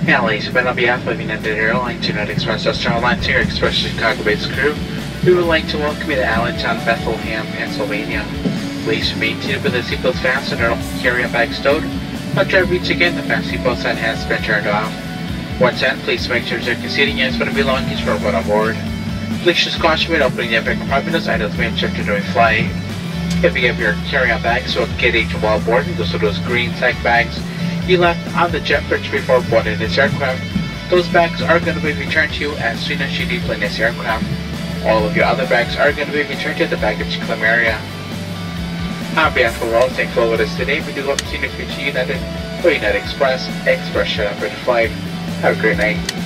Yeah, ladies and gentlemen, on behalf of United Airlines, United Express, Australian Airlines, Air Express Chicago-based crew, we would like to welcome you to Allentown, Bethlehem, Pennsylvania. Please remain seated with the seatbelts fastened or carry-on bags stowed. After I reach again, the fasten seatbelt sign has been turned off. Once again, please make sure your seating units for the belongings for everyone on board. Please use caution when opening the upper compartment as items may be checked during flight. If you have your carry-on bags, so get each while boarding, those are those green sack bags you left on the jet bridge before boarding this aircraft. Those bags are going to be returned to you as soon as you deplane this aircraft. All of your other bags are going to be returned to the baggage claim area. On behalf of all, thank you for with us today. We do hope to see you in the future United or United Express. Express shut up for the flight. Have a great night.